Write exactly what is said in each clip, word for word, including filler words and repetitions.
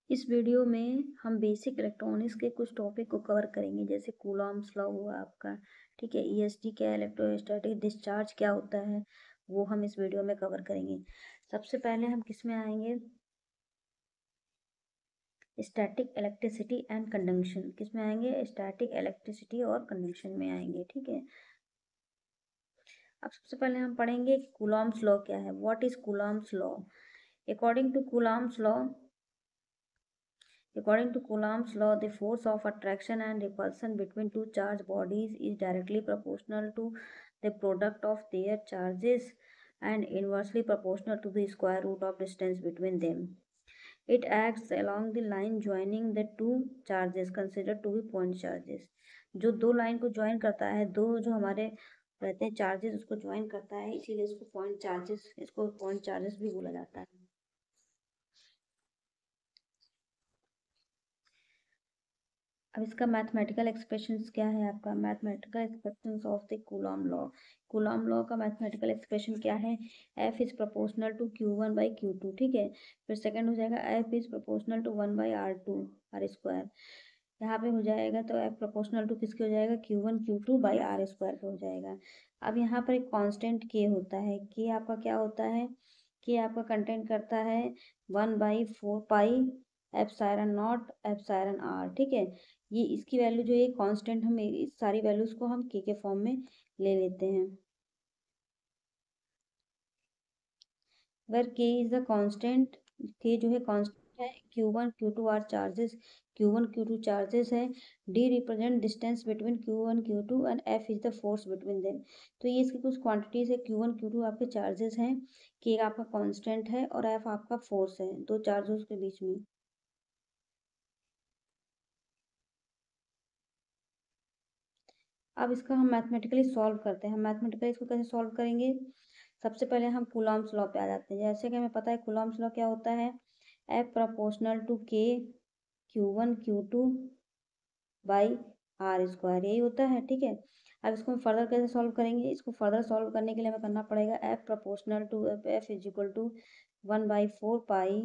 इस वीडियो में हम बेसिक इलेक्ट्रॉनिक्स के कुछ टॉपिक को कवर करेंगे, जैसे कूलॉम्स लॉ हुआ आपका। ठीक है, ईएसडी क्या है, इलेक्ट्रोस्टैटिक डिस्चार्ज क्या होता है, वो हम इस वीडियो में कवर करेंगे। सबसे पहले हम किस में आएंगे, स्टैटिक इलेक्ट्रिसिटी एंड कंडक्शन। किस में आएंगे, स्टैटिक इलेक्ट्रिसिटी और कंडक्शन में आएंगे। ठीक है, अब सबसे पहले हम पढ़ेंगे कूलॉम्स लॉ क्या है। What is Coulomb's law? According to Coulomb's law According to Coulomb's law, the force of attraction and repulsion between two charged bodies is directly proportional to the product of their charges and inversely proportional to the square root of distance between them. It acts along the line joining the two charges considered to be point charges. जो दो line को join करता है, दो जो हमारे रहते हैं चार्जेस, उसको ज्वाइन करता है, इसीलिए इसको पॉइंट चार्जेस इसको पॉइंट चार्जेस भी बोला जाता है। अब इसका मैथमेटिकल एक्सप्रेशंस क्या है आपका, mathematical expressions of the Coulomb law. Coulomb law का मैथमेटिकल एक्सप्रेशन क्या है, F is proportional to Q one by Q two. ठीक है, फिर सेकंड हो जाएगा F is proportional to one by R two R square. यहाँ पे हो जाएगा तो एफ प्रोपोर्शनल टू किसके हो जाएगा, Q one Q two by R square पे हो जाएगा। अब यहाँ पर एक कांस्टेंट के होता है, के आपका क्या होता है, के आपका कंटेंट करता है one by four pi epsilon nought epsilon R. ठीक है, ये इसकी वैल्यू जो है कांस्टेंट, हम इस सारी वैल्यूज को हम के के फॉर्म में ले लेते हैं। वेर के इज द कांस्टेंट, के जो है कांस्टेंट है, Q one Q two are charges, Q one Q two charges है, D represent distance between Q one Q two and F is the force between them. तो ये इसकी कुछ क्वांटिटीज है, क्यू वन क्यू टू आपके charges हैं, के आपका कांस्टेंट है और एफ आपका फोर्स है, दो चार्जेस के बीच में। अब इसका हम मैथमेटिकली सॉल्व करते हैं। हम मैथमेटिकली इसको कैसे सॉल्व करेंगे, सबसे पहले हम कूलॉम्स लॉ पे आ जाते हैं। जैसे कि हमें पता है कूलॉम्स लॉ क्या होता है, F proportional to K Q one Q two by R square, यही होता है। ठीक है, अब इसको हम फर्दर कैसे सॉल्व करेंगे, इसको फर्दर सॉल्व करने के लिए हमें करना पड़ेगा F proportional to F F is equal to one by four pi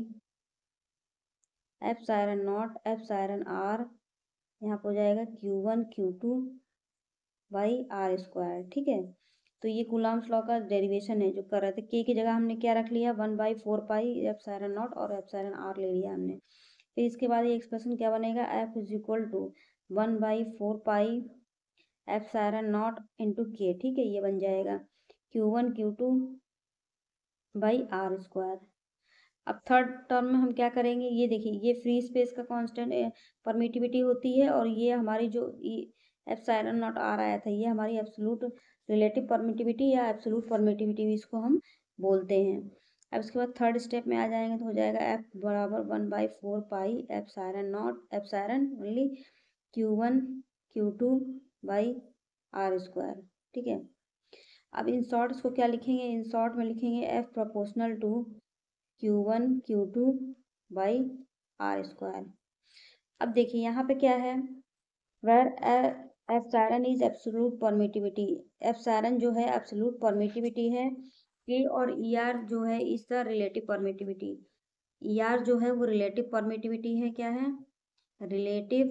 epsilon nought epsilon R, यहाँ पर हो जाएगा Q one Q two by R square. ठीक है, तो ये कूलॉम्स लॉ का डेरिवेशन है जो कर रहे थे। के की जगह हमने क्या रख लिया, one by four pi epsilon nought और एप्सिलॉन आर ले लिया हमने। फिर इसके बाद ये एक्सप्रेशन क्या बनेगा, F is equal to one by four pi epsilon nought into K. ठीक है, ये बन जाएगा Q one Q two by R square. अब थर्ड टर्म में हम क्या करेंगे, ये देखिए, ये फ्री स्पेस का कांस्टेंट परमिटिविटी होती है और ये हमारी जो एप्सिलॉन नॉट आ रहा था, ये हमारी एब्सोल्यूट रिलेटिव परमिटिविटी या एब्सोल्यूट परमिटिविटी भी इसको हम बोलते हैं। अब इसके बाद थर्ड स्टेप में आ जाएंगे तो हो जाएगा एफ बराबर one by four pi epsilon nought epsilon only Q one Q two by R square. ठीक है, अब इन शॉर्ट इसको क्या लिखेंगे, इन शॉर्ट में लिखेंगे F proportional to Q one Q two by R square. अब देखिए यहाँ पे क्या है, where epsilon is absolute permittivity, epsilon जो है एब्सोल्यूट परमिटिविटी है, के और ई आर जो है is the relative permittivity. E R जो है वो रिलेटिव परमिटिविटी है, क्या है, रिलेटिव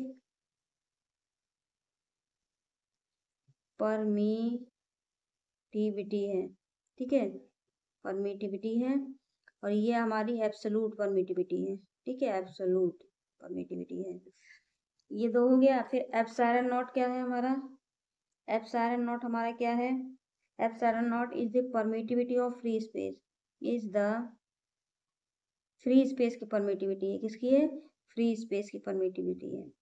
परमिटिविटी है। ठीक है, परमिटिविटी है और ये हमारी एब्सोल्यूट परमिटिविटी है। ठीक है, एब्सोल्यूट परमिटिविटी है, ये दो हो गया। फिर एप्सिलॉन नॉट क्या है हमारा, एप्सिलॉन नॉट हमारा क्या है, epsilon nought is the permittivity of free space, is the free space की परमिटिविटी है, किसकी है, फ्री स्पेस की परमिटिविटी है।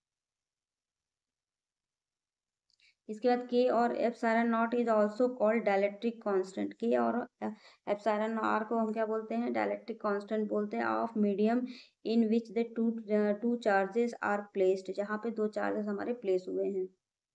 इसके बाद के और epsilon nought is also called dielectric constant, के और एप्सिलॉन आर को हम क्या बोलते हैं, डाइलेक्ट्रिक कांस्टेंट बोलते हैं, of medium in which the two two charges are placed, जहाँ पे दो चार्जेस हमारे प्लेस हुए हैं।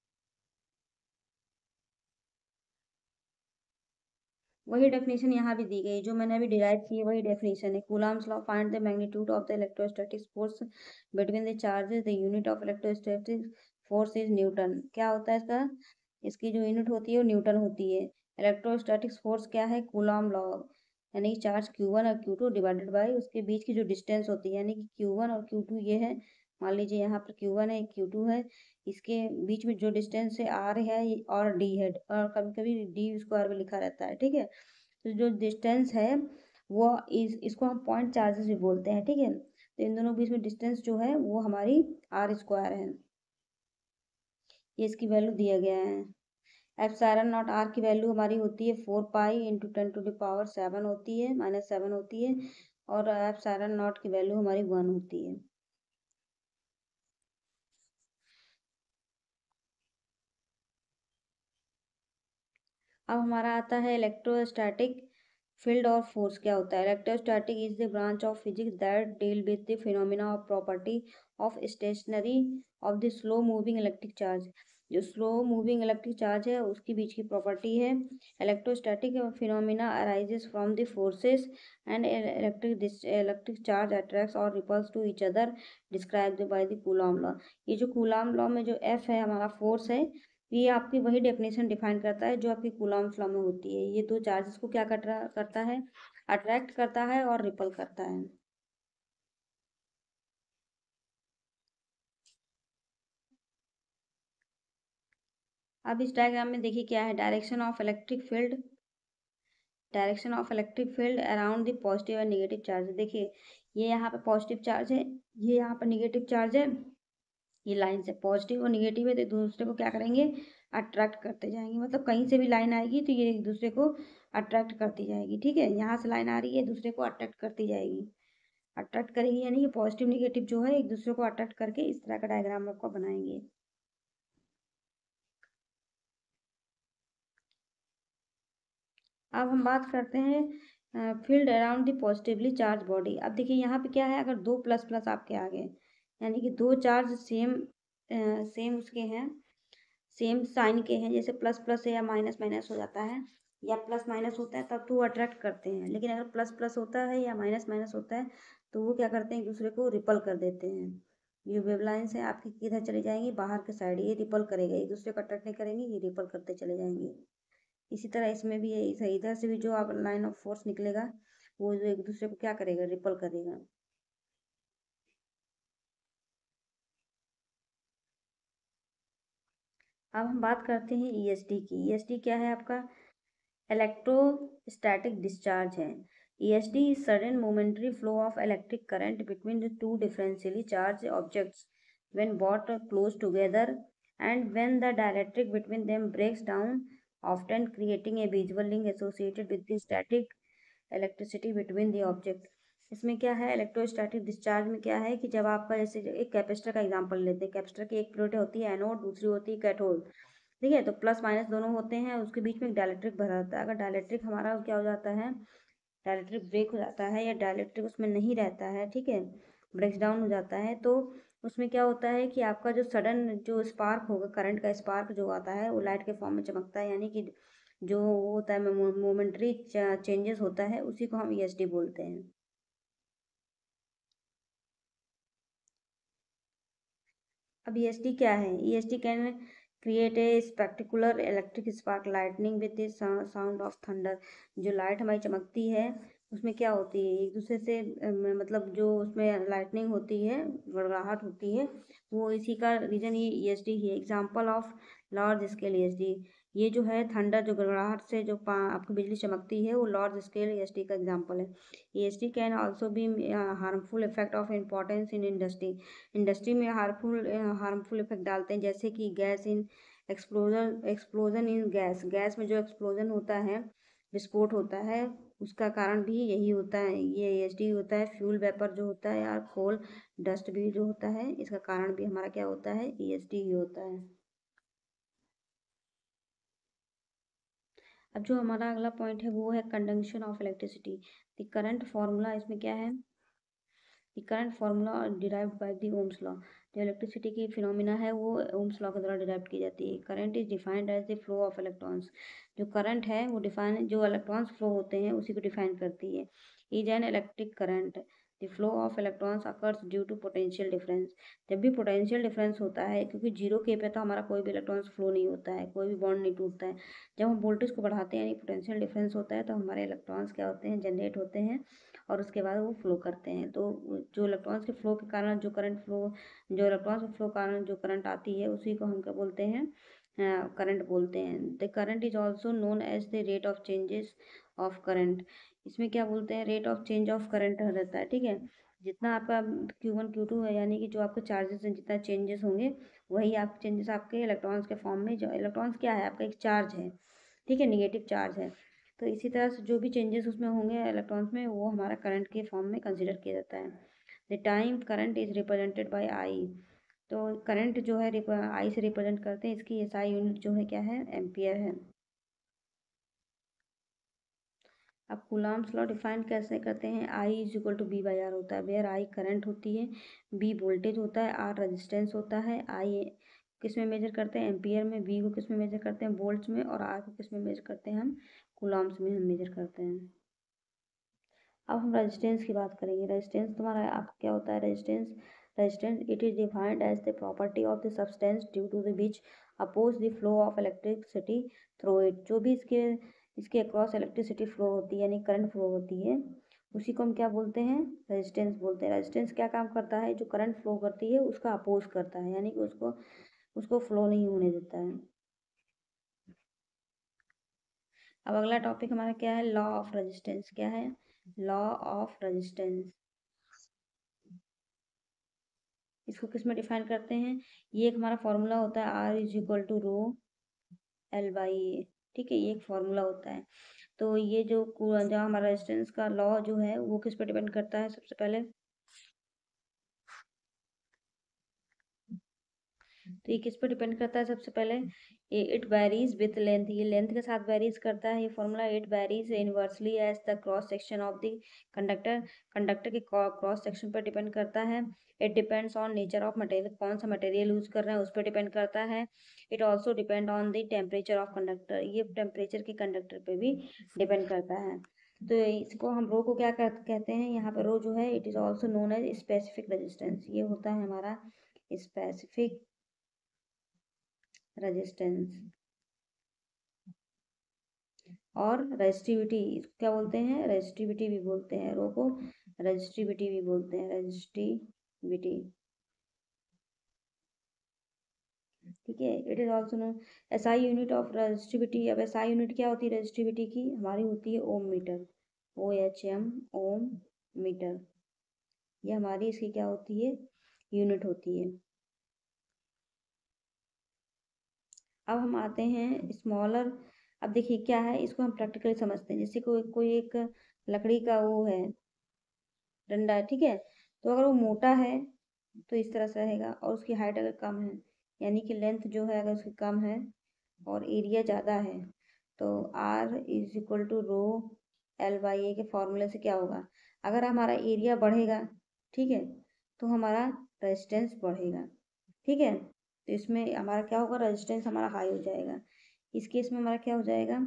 वही डेफिनेशन यहाँ भी दी गई जो मैंने अभी डिराइव की है, वही डेफिनेशन है। Coulomb's law, find the magnitude of the electrostatic force between the charges, the unit of electrostatic force is newton. क्या होता है इसका, इसकी जो यूनिट होती है वो न्यूटन होती है। इलेक्ट्रोस्टैटिक फोर्स क्या है, कूलॉम लॉ, यानी कि चार्ज क्यू वन और क्यू टू डिवाइडेड बाई उसके बीच की जो डिस्टेंस होती है, यानी कि क्यू वन और क्यू टू ये है, मान लीजिए यहाँ पर क्यू वन है, क्यू टू है, इसके बीच में जो डिस्टेंस है आर है और डी है, और कभी कभी डी स्क्वायर में लिखा रहता है, ठीक है। तो जो डिस्टेंस है वो इस इसको हम पॉइंट चार्जेस भी बोलते हैं, ठीक है। तो इन दोनों के बीच में डिस्टेंस जो है वो हमारी आर स्क्वायर है, ये इसकी वैल्यू दिया गया है। एप्सिलॉन नॉट आर की वैल्यू हमारी होती है four pi into ten to the power seven होती है, माइनस सेवन होती है, और एप्सिलॉन नॉट की वैल्यू हमारी वन होती है। अब हमारा आता है इलेक्ट्रोस्टैटिक फील्ड और फोर्स क्या होता है। Electrostatic is the branch of physics that deal with the phenomena of property of stationary of the slow moving electric charge. जो स्लो मूविंग इलेक्ट्रिक चार्ज है उसके बीच की प्रॉपर्टी है। Electrostatic phenomena arises from the forces and electric electric charge attracts और repels to each other described by the Coulomb law. ये जो Coulomb law में जो एफ है हमारा फोर्स है, ये आपकी वही डेफिनेशन डिफाइन करता है जो आपकी कूलॉम्स लॉ में होती है। ये दो चार्जेस को क्या करता करता है, अट्रैक्ट करता है और रिपल करता है। अब इस डायग्राम में देखिए क्या है, direction of electric field, direction of electric field around the positive and negative charge. देखिए ये यहाँ पे पॉजिटिव चार्ज है, ये यहाँ पर नेगेटिव चार्ज है, ये लाइन से पॉजिटिव और निगेटिव है, तो एक दूसरे को क्या करेंगे, अट्रैक्ट करते जाएंगे। मतलब कहीं से भी लाइन आएगी तो ये एक दूसरे को अट्रैक्ट करती जाएगी, ठीक है। यहाँ से लाइन आ रही है, दूसरे को अट्रैक्ट करती जाएगी, अट्रैक्ट करेगी, यानी कि पॉजिटिव निगेटिव जो है एक दूसरे को अट्रैक्ट करके इस तरह का डायग्राम आपको बनाएंगे। अब हम बात करते हैं field around the positively charge body. अब देखिए यहाँ पे क्या है, अगर दो प्लस प्लस आपके आ गए, यानी कि दो चार्ज सेम सेम उसके हैं, सेम साइन के हैं, जैसे प्लस प्लस है या माइनस माइनस हो जाता है, या प्लस माइनस होता है तब तो वो अट्रैक्ट करते हैं। लेकिन अगर प्लस प्लस होता है या माइनस माइनस होता है तो वो क्या करते हैं, एक दूसरे को रिपल कर देते हैं। ये वेवलाइंस है आपकी किधर चली जाएंगी, बाहर के साइड, ये रिपल करेगा, एक दूसरे को अट्रैक्ट नहीं करेंगे, ये रिपल करते चले जाएंगे। इसी तरह इसमें भी है, इधर से भी जो आप लाइन ऑफ फोर्स निकलेगा वो जो एक दूसरे को क्या करेगा, रिपल करेगा। अब हम बात करते हैं ईएसडी की। ईएसडी क्या है आपका, इलेक्ट्रोस्टैटिक डिस्चार्ज है। E S D is sudden momentary flow of electric current between the two differentially charged objects when brought close together and when the dielectric between them breaks down, often creating a visual link associated with the static electricity between the object। इसमें क्या है, electrostatic discharge में क्या है कि जब आपका, जैसे एक कैपेसिटर का एग्जांपल लेते हैं, कैपेसिटर की एक प्लेट होती है एनोड, दूसरी होती है कैथोड, ठीक है। तो प्लस माइनस दोनों होते हैं, उसके बीच में एक डायलेक्ट्रिक भरा रहता है। अगर डायलेक्ट्रिक हमारा क्या हो जाता है, डायलेक्ट्रिक ब्रेक हो जाता है या डायलेक्ट्रिक उसमें नहीं रहता है, ठीक है, ब्रेक्स डाउन हो जाता है, तो उसमें क्या होता है कि आपका जो सडन जो स्पार्क होगा, करंट का स्पार्क जो आता है वो लाइट के फॉर्म में चमकता है, यानी कि जो होता है मोमेंट्री चेंजेस होता है, उसी को हम ई एस डी बोलते हैं। अब ई एस डी क्या है, E S D can create a spectacular electric spark lightning with the sound of thunder. जो लाइट हमारी चमकती है उसमें क्या होती है, एक दूसरे से मतलब जो उसमें लाइटनिंग होती है, गड़गड़ाहट होती है, वो इसी का रीजन ये ई एस डी है। Example of large scale E S D, ये जो है थंडर, जो गड़गड़ाहट से जो आपकी बिजली चमकती है, वो large scale E S D का एग्जाम्पल है। E S D can also be harmful effect of importance in industry. Industry में हार्मफुल हार्मफुल इफेक्ट डालते हैं, जैसे कि gas in explosion explosion in gas, gas में जो एक्सप्लोजन होता है, विस्फोट होता है, उसका कारण भी यही होता है, ये ई एस डी होता है। फ्यूल वेपर जो होता है या कोल डस्ट भी जो होता है, इसका कारण भी हमारा क्या होता है, ई एस डी ही होता है। अब जो हमारा अगला पॉइंट है वो है conduction of electricity. The current formula, इसमें क्या है, the current formula derived by the Ohm's law. जो इलेक्ट्रिसिटी की फिनोमिना है वो ओम्स लॉ के द्वारा डिराइव की जाती है। Current is defined as the flow of electrons. जो करंट है वो डिफाइन, जो इलेक्ट्रॉन्स फ्लो होते हैं उसी को डिफाइन करती है। Is an electric current, the flow of electrons occurs due to potential difference. जब भी पोटेंशियल डिफरेंस होता है, क्योंकि जीरो के पे तो हमारा कोई भी इलेक्ट्रॉन्स फ्लो नहीं होता है, कोई भी बॉन्ड नहीं टूटता है। जब हम वोल्टेज को बढ़ाते हैं यानी पोटेंशियल डिफरेंस होता है, तो हमारे इलेक्ट्रॉन्स क्या होते हैं, जनरेट होते हैं और उसके बाद वो फ्लो करते हैं। तो जो इलेक्ट्रॉन्स के फ्लो के कारण जो करंट फ्लो जो इलेक्ट्रॉन्स के फ्लो कारण जो करंट आती है, उसी को हम क्या बोलते हैं, करंट बोलते हैं। The current is also known as the rate of changes of current. इसमें क्या बोलते हैं, rate of change of current रहता है, ठीक है। जितना आपका क्यू वन क्यू टू है, यानी कि जो आपके चार्जेस हैं, जितना चेंजेस होंगे, वही आप चेंजेस आपके इलेक्ट्रॉन्स के फॉर्म में, जो इलेक्ट्रॉन्स क्या है, आपका एक चार्ज है, ठीक है, निगेटिव चार्ज है। तो इसी तरह से जो भी चेंजेस उसमें होंगे इलेक्ट्रॉन्स में, वो हमारा करंट के फॉर्म में कंसिडर किया जाता है। The time current is represented by I. तो करंट जो है आई से रिप्रेजेंट करते हैं, इसकी एस आई यूनिट जो है क्या है, एम्पियर है। अब कूलॉम्स लॉ डिफाइन कैसे करते हैं, I is equal to V by R होता है, वेयर आई करंट होती है, बी वोल्टेज होता है, आर रेजिस्टेंस होता है। आई किस में मेजर करते हैं, एम्पियर में, बी को किस में मेजर करते हैं, वोल्ट्स में, और आर को किस में मेजर करते हैं, हम कूलॉम्स में हम मेजर करते हैं। अब हम रेजिस्टेंस की बात करेंगे। रेजिस्टेंस तुम्हारा आप क्या होता है, resistance resistance it is defined as the property of the substance due to the which oppose the flow of electricity through it. जो भी इसके इसके अक्रॉस इलेक्ट्रिसिटी फ्लो होती है, यानी करंट फ्लो होती है, उसी को हम क्या बोलते हैं, रेजिस्टेंस बोलते हैं। रेजिस्टेंस क्या काम करता है, जो करंट फ्लो करती है उसका अपोज करता है, यानी कि उसको उसको फ्लो नहीं होने देता है। अब अगला टॉपिक हमारा क्या है, लॉ ऑफ रेजिस्टेंस। क्या है, लॉ ऑफ रेजिस्टेंस। इसको किस में डिफाइन करते हैं, ये एक हमारा फॉर्मूला होता है, R is equal to rho L by A, ठीक है, ये एक फॉर्मूला होता है। तो ये जो जहाँ हमारा रेजिस्टेंस का लॉ जो है, वो किस पर डिपेंड करता है, सबसे पहले तो ये किस पर डिपेंड करता है, सबसे पहले इट वेरीज विथ लेंथ, ये लेंथ के साथ वेरीज करता है ये formula. It varies inversely as the cross section of the conductor, conductor के क्रॉस सेक्शन पर डिपेंड करता है। It depends on nature of material, कौन सा मटेरियल यूज कर रहे हैं उस पर डिपेंड करता है। It also depend on the temperature of conductor, ये टेम्परेचर के कंडक्टर पे भी डिपेंड करता है। तो इसको हम रो को क्या कर, कहते हैं, यहाँ पर रो जो है, it is also known as specific resistance. ये होता है हमारा स्पेसिफिक रेजिस्टेंस। और रेजिस्टिविटी क्या बोलते हैं, रेजिस्टिविटी भी बोलते हैं, रो को रेजिस्टिविटी भी बोलते हैं, रेजिस्टिविटी, ठीक है। It is also known SI unit of resistivity. अब एसआई यूनिट क्या होती है रेजिस्टिविटी की, हमारी होती है ohm metre, O H M, ohm metre, ये हमारी इसकी क्या होती है, यूनिट होती है। अब हम आते हैं स्मॉलर। अब देखिए क्या है, इसको हम प्रैक्टिकली समझते हैं। जैसे कोई कोई एक लकड़ी का वो है, डंडा है, ठीक है, तो अगर वो मोटा है तो इस तरह से रहेगा, और उसकी हाइट अगर कम है, यानी कि लेंथ जो है अगर उसकी कम है और एरिया ज़्यादा है, तो R is equal to rho L by A के फॉर्मूले से क्या होगा, अगर हमारा एरिया बढ़ेगा, ठीक है, तो हमारा रेजिस्टेंस बढ़ेगा, ठीक है। तो इसमें हमारा क्या होगा, रेजिस्टेंस हमारा हाई हो जाएगा। इस केस में हमारा क्या हो जाएगा,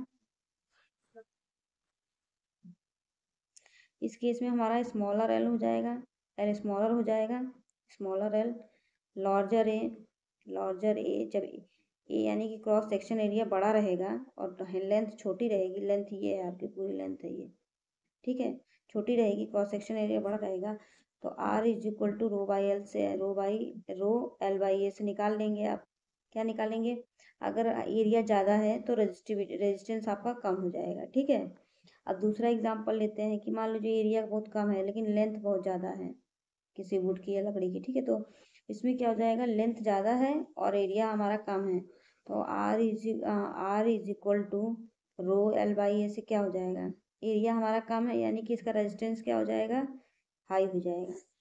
इस केस में हमारा स्मॉलर एल हो जाएगा, एल स्मॉलर हो जाएगा, smaller L, larger A, larger A जब ए यानी कि क्रॉस सेक्शन एरिया बड़ा रहेगा और लेंथ छोटी रहेगी, लेंथ ये है आपकी पूरी लेंथ है ये, ठीक है, छोटी रहेगी, क्रॉस सेक्शन एरिया बड़ा रहेगा, तो R is equal to rho by L से, rho by rho L by A से निकाल लेंगे आप, क्या निकालेंगे, अगर एरिया ज़्यादा है तो रेजिस्टिविटी रेजिस्टेंस आपका कम हो जाएगा, ठीक है। अब दूसरा एग्जांपल लेते हैं कि मान लीजिए एरिया बहुत कम है लेकिन लेंथ बहुत ज़्यादा है किसी वुड की या लकड़ी की, ठीक है, तो इसमें क्या हो जाएगा, लेंथ ज़्यादा है और एरिया हमारा कम है, तो R is R is equal to rho L by A से क्या हो जाएगा, एरिया हमारा कम है यानी कि इसका रेजिस्टेंस क्या हो जाएगा, हाई हो जाएगा।